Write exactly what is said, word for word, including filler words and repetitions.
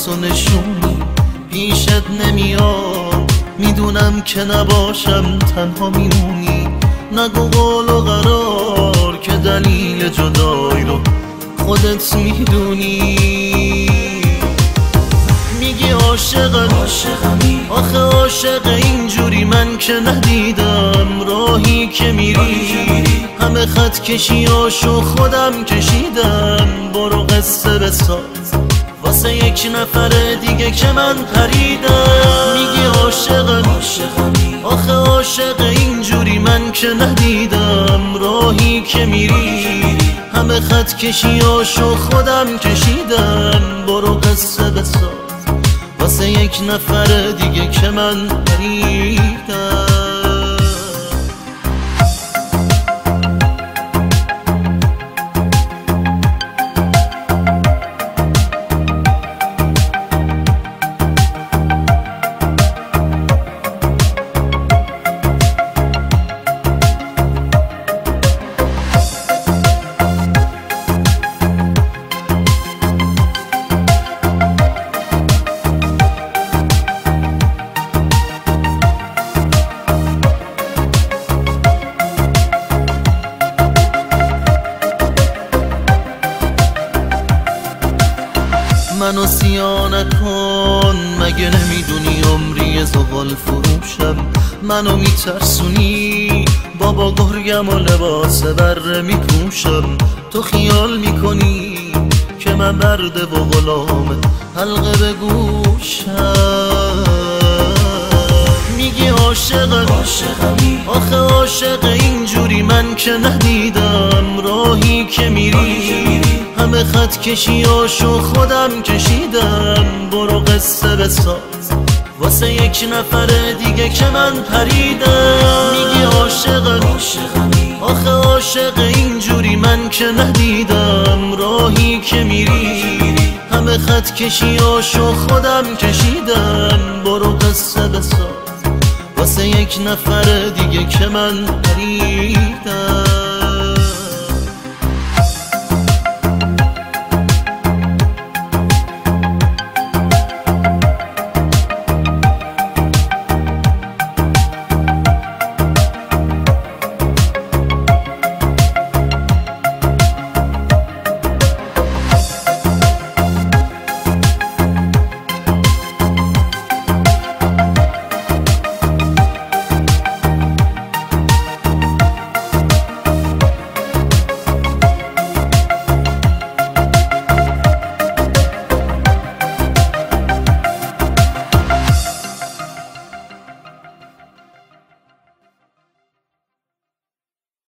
تو نشونی پیشت نمیاد، میدونم که نباشم تنها میمونی. نگو قول و قرار که دلیل جدایی رو خودت میدونی. میگی عاشقمی، آخه عاشق اینجوری من که ندیدم. راهی که میری همه خط کشیاشو خودم کشیدم. برو قصه بساز واسه یک نفر دیگه که من پریدم. میگی عاشقمی، آخه عاشق اینجوری من که ندیدم. راهی که میری همه خط کشیاشو خودم کشیدم. برو قصه بساز واسه یک نفر دیگه که من پریدم. منو سیاه نکن، مگه نمیدونی عمری زغال فروشم. منو میترسونی، بابا گرگم و لباس بره میپوشم. تو خیال میکنی که من مرده و غلام حلقه به گوشم. میگی عاشقمی، آخه عاشق اینجوری من که ندیدم. راهی که میری همه خط کشیاشو خودم کشیدم. برو قصه بساز واسه یک نفر دیگه که من پریدم. میگی عاشقمی، آخه عاشق اینجوری من که ندیدم. راهی که میری همه خط کشیاشو خودم کشیدم. برو قصه بساز واسه یک نفر دیگه که من پریدم.